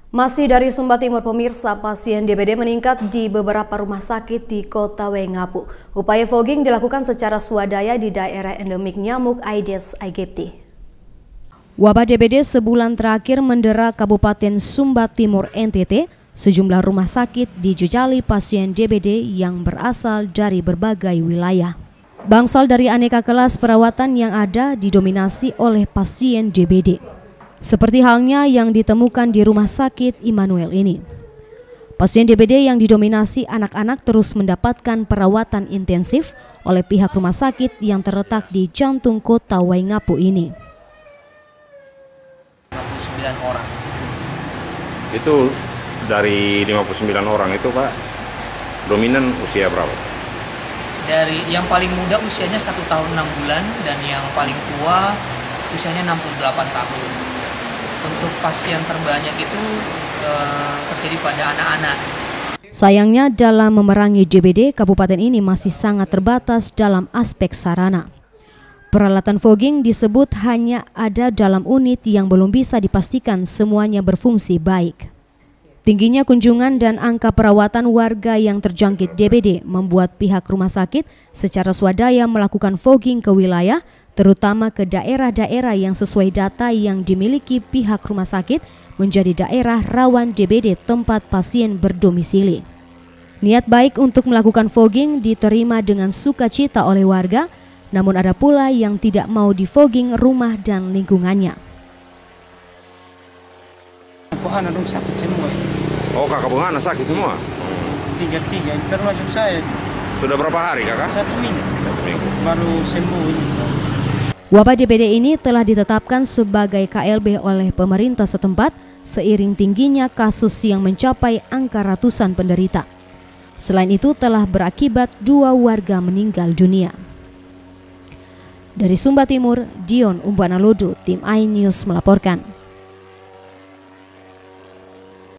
Masih dari Sumba Timur, pemirsa, pasien DBD meningkat di beberapa rumah sakit di Kota Waingapu. Upaya fogging dilakukan secara swadaya di daerah endemik nyamuk Aedes aegypti. Wabah DBD sebulan terakhir mendera Kabupaten Sumba Timur NTT. Sejumlah rumah sakit dijejali pasien DBD yang berasal dari berbagai wilayah. Bangsal dari aneka kelas perawatan yang ada didominasi oleh pasien DBD. Seperti halnya yang ditemukan di rumah sakit Immanuel ini. Pasien DBD yang didominasi anak-anak terus mendapatkan perawatan intensif oleh pihak rumah sakit yang terletak di jantung kota Waingapu ini. 59 orang. Itu dari 59 orang itu, Pak, dominan usia berapa? Dari yang paling muda usianya 1 tahun 6 bulan dan yang paling tua usianya 68 tahun. Untuk pasien terbanyak itu terjadi pada anak-anak. Sayangnya dalam memerangi DBD, kabupaten ini masih sangat terbatas dalam aspek sarana. Peralatan fogging disebut hanya ada dalam unit yang belum bisa dipastikan semuanya berfungsi baik. Tingginya kunjungan dan angka perawatan warga yang terjangkit DBD membuat pihak rumah sakit secara swadaya melakukan fogging ke wilayah, terutama ke daerah-daerah yang sesuai data yang dimiliki pihak rumah sakit menjadi daerah rawan DBD tempat pasien berdomisili. Niat baik untuk melakukan fogging diterima dengan sukacita oleh warga, namun ada pula yang tidak mau di-fogging rumah dan lingkungannya. Sakit semua. Oh, kakak Bungana sakit semua? Tiga, termasuk saya. Sudah berapa hari, kakak? 1 minggu. Baru sembuh ini. Wabah DBD ini telah ditetapkan sebagai KLB oleh pemerintah setempat seiring tingginya kasus yang mencapai angka ratusan penderita. Selain itu telah berakibat 2 warga meninggal dunia. Dari Sumba Timur, Dion Umbanalodo, tim iNews melaporkan.